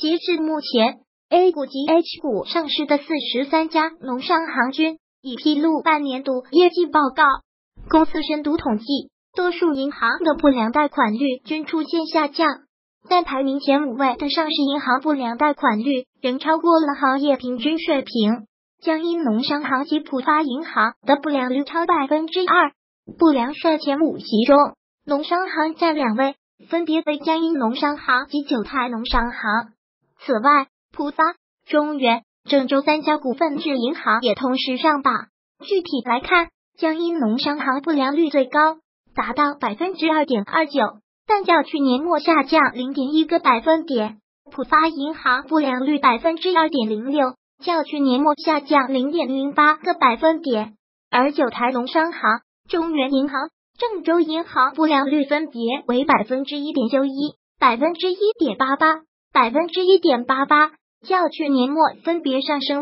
截至目前 ，A 股及 H 股上市的43家农商行均已披露半年度业绩报告。公司深度统计，多数银行的不良贷款率均出现下降，但排名前5位的上市银行不良贷款率仍超过了行业平均水平。江阴农商行及浦发银行的不良率超 2%， 不良率前5其中，农商行占2位，分别为江阴农商行及九台农商行。此外，浦发、中原、郑州3家股份制银行也同时上榜。具体来看，江阴农商行不良率最高，达到 2.29%， 但较去年末下降 0.1个百分点。浦发银行不良率 2.06%， 较去年末下降 0.08个百分点。而九台农商行、中原银行、郑州银行不良率分别为 1.91%、1.88%、1.88%， 较去年末分别上升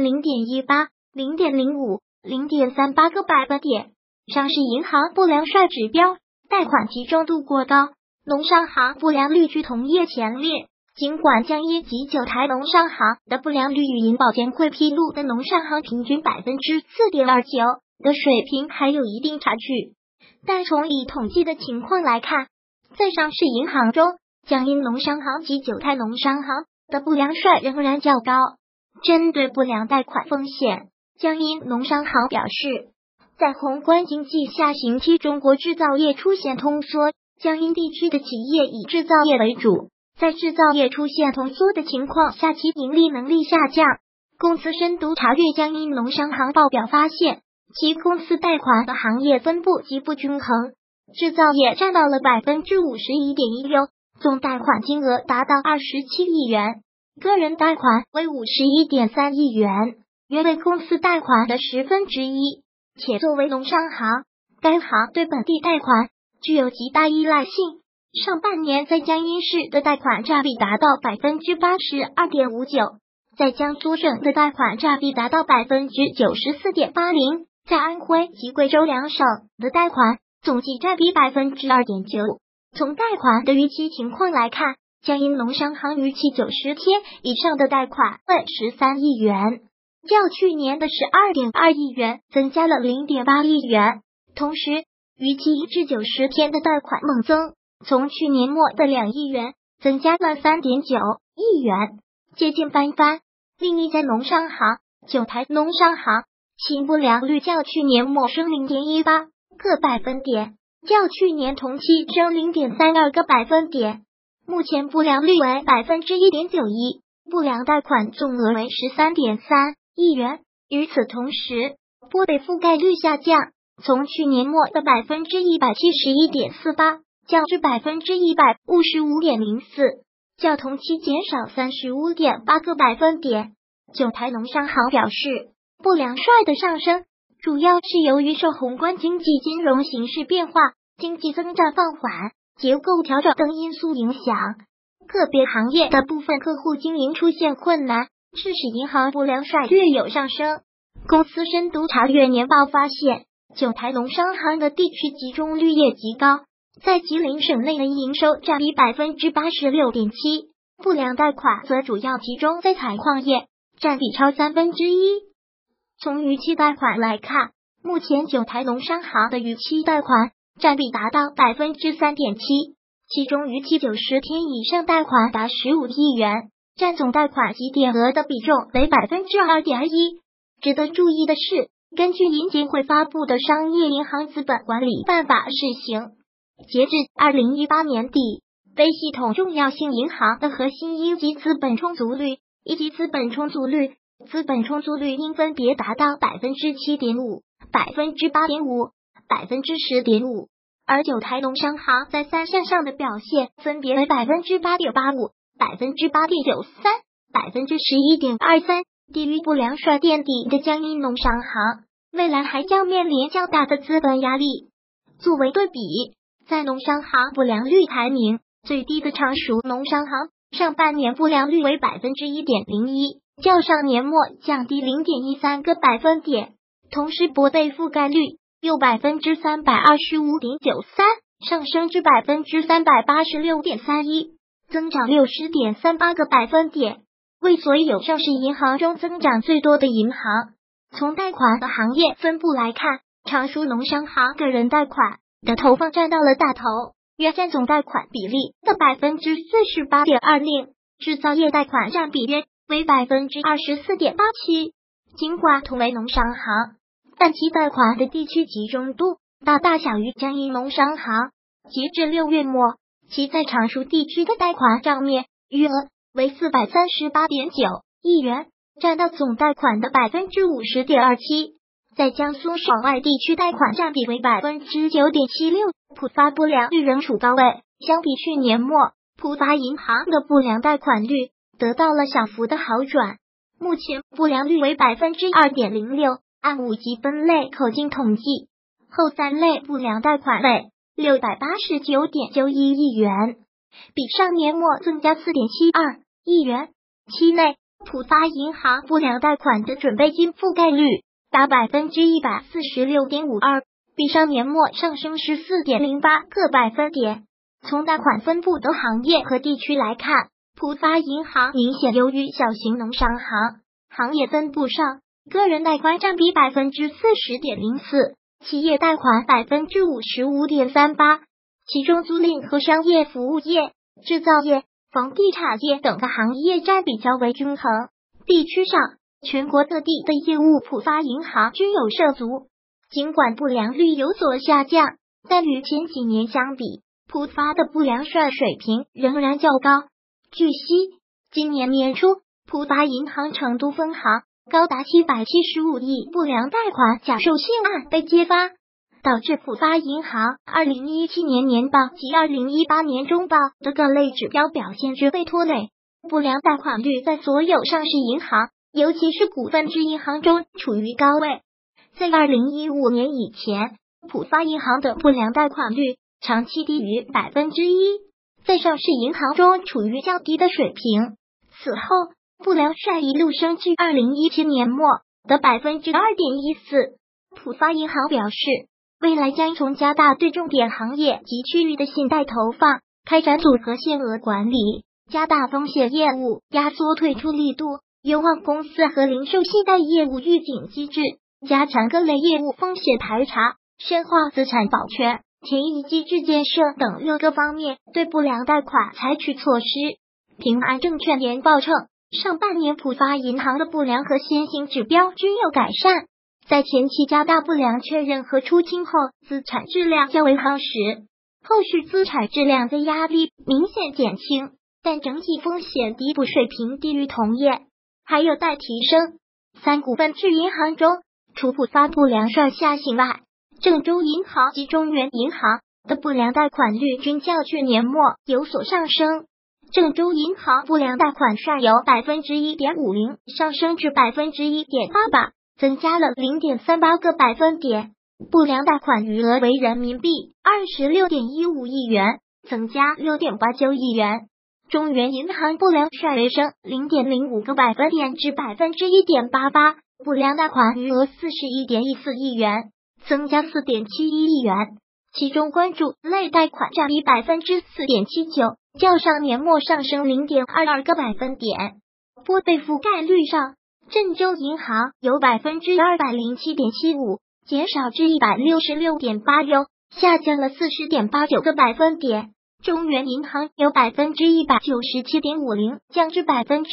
0.18、0.05、0.38个百分点。上市银行不良率指标，贷款集中度过高，农商行不良率居同业前列。尽管江阴及九台农商行的不良率与银保监会披露的农商行平均 4.29% 的水平还有一定差距，但从已统计的情况来看，在上市银行中，江阴农商行及九台农商行的不良率仍然较高。针对不良贷款风险，江阴农商行表示，在宏观经济下行期，中国制造业出现通缩，江阴地区的企业以制造业为主，在制造业出现通缩的情况下，其盈利能力下降。公司深度查阅江阴农商行报表发现，其公司贷款的行业分布极不均衡，制造业占到了 51.16%， 总贷款金额达到27亿元，个人贷款为 51.3亿元，约为公司贷款的1/10。且作为农商行，该行对本地贷款具有极大依赖性。上半年在江阴市的贷款占比达到 82.59%， 在江苏省的贷款占比达到 94.80%， 在安徽及贵州2省的贷款总计占比 2.9%。 从贷款的逾期情况来看，江阴农商行逾期90天以上的贷款为13亿元，较去年的 12.2 亿元增加了 0.8 亿元。同时，逾期1至90天的贷款猛增，从去年末的2亿元增加了 3.9 亿元，接近翻番。另一家农商行九台农商行，其不良率较去年末升 0.18 个百分点，较去年同期升 0.32 个百分点。目前不良率为 1.91%， 不良贷款总额为 13.3 亿元。与此同时，拨备覆盖率下降，从去年末的 171.48%降至 155.04%， 较同期减少 35.8 个百分点。九台农商行表示，不良率的上升主要是由于受宏观经济金融形势变化、经济增长放缓、结构调整等因素影响，个别行业的部分客户经营出现困难，致使银行不良率略有上升。公司深度查阅年报发现，九台农商行的地区集中率也极高，在吉林省内的营收占比 86.7%， 不良贷款则主要集中在采矿业，占比超1/3。从逾期贷款来看，目前九台农商行的逾期贷款占比达到 3.7%， 其中逾期90天以上贷款达15亿元，占总贷款及点额的比重为 2.1%。 值得注意的是，根据银监会发布的《商业银行资本管理办法》试行，截至2018年底，非系统重要性银行的核心应急资本充足率以及资本充足率应分别达到 7.5%、8.5%、10.5%， 而九台农商行在3项上的表现分别为 8.85%、8.93%、11.23%， 低于不良率垫底的江阴农商行，未来还将面临较大的资本压力。作为对比，在农商行不良率排名最低的常熟农商行，上半年不良率为 1.01%， 较上年末降低 0.13 个百分点，同时拨备覆盖率由 325.93% 上升至 386.31%， 增长 60.38 个百分点。 为所有上市银行中增长最多的银行。从贷款的行业分布来看，常熟农商行个人贷款的投放占到了大头，约占总贷款比例的 48.20%， 制造业贷款占比约为 24.87%。尽管同为农商行，但其贷款的地区集中度大小于江阴农商行。截至6月末，其在常熟地区的贷款账面余额为 438.9 亿元，占到总贷款的 50.27%。在江苏省外地区贷款占比为 9.76%， 浦发不良率仍处高位。相比去年末，浦发银行的不良贷款率得到了小幅的好转，目前不良率为 2.06%。按5级分类口径统计，后三类不良贷款为 689.91 亿元，比上年末增加 4.72 亿元。期内，浦发银行不良贷款的准备金覆盖率达 146.52%， 比上年末上升 14.08个百分点。从贷款分布的行业和地区来看，浦发银行明显优于小型农商行。行业分布上，个人贷款占比 40.04%， 企业贷款 55.38%， 其中租赁和商业服务业、制造业、房地产业等的行业占比较为均衡。地区上，全国各地的业务浦发银行均有涉足，尽管不良率有所下降，但与前几年相比，浦发的不良率水平仍然较高。据悉，今年年初，浦发银行成都分行高达775亿不良贷款假授信案被揭发，导致浦发银行2017年年报及2018年中报的各类指标表现均被拖累，不良贷款率在所有上市银行，尤其是股份制银行中处于高位。在2015年以前，浦发银行的不良贷款率长期低于 1%， 在上市银行中处于较低的水平。此后，不良率一路升至2017年末的 2.14%。浦发银行表示，未来将从加大对重点行业及区域的信贷投放，开展组合限额管理，加大风险业务压缩退出力度，优化公司和零售信贷业务预警机制，加强各类业务风险排查，深化资产保全、权益机制建设等6个方面对不良贷款采取措施。平安证券研报称，上半年浦发银行的不良和先行指标均有改善，在前期加大不良确认和出清后，资产质量较为夯实，后续资产质量的压力明显减轻，但整体风险抵补水平低于同业，还有待提升。3股份制银行中，除浦发不良率下行外，郑州银行及中原银行的不良贷款率均较去年末有所上升。郑州银行不良贷款率由 1.50% 上升至 1.88%， 增加了 0.38个百分点，不良贷款余额为人民币 26.15 亿元，增加 6.89 亿元。中原银行不良率微升 0.05个百分点至 1.88%， 不良贷款余额 41.14 亿元，增加 4.71 亿元。其中关注类贷款占比 4.79%， 较上年末上升 0.22个百分点。拨备覆盖率上，郑州银行由 207.75% 减少至 166.86%， 下降了 40.89个百分点。中原银行由 197.50% 降至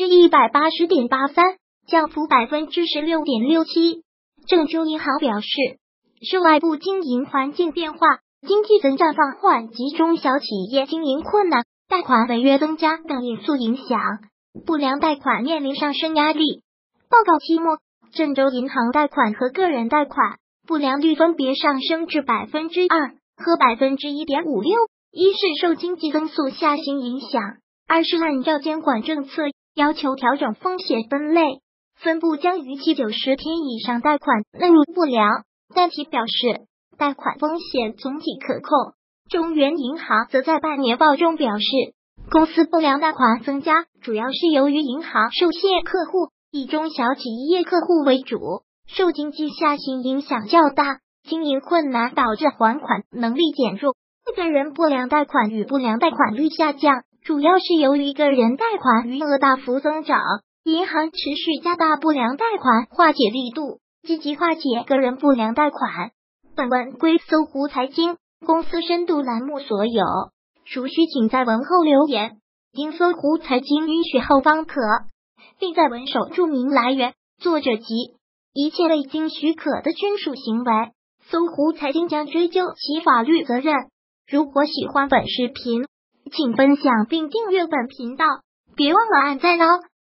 180.83%， 降幅 16.67%。郑州银行表示，受外部经营环境变化、经济增长放缓及中小企业经营困难、贷款违约增加等因素影响，不良贷款面临上升压力。报告期末，郑州银行贷款和个人贷款不良率分别上升至 2% 和 1.56%， 一是受经济增速下行影响，二是按照监管政策要求调整风险分类，分部将逾期90天以上贷款纳入不良，但其表示贷款风险总体可控。中原银行则在半年报中表示，公司不良贷款增加主要是由于银行受限客户以中小企业客户为主，受经济下行影响较大，经营困难导致还款能力减弱。个人不良贷款与不良贷款率下降，主要是由于个人贷款余额大幅增长， 银行持续加大不良贷款化解力度，积极化解个人不良贷款。本文归搜狐财经公司深度栏目所有，如需请在文后留言，经搜狐财经允许后方可，并在文首注明来源、作者及一切未经许可的捐属行为，搜狐财经将追究其法律责任。如果喜欢本视频，请分享并订阅本频道，别忘了按赞哦。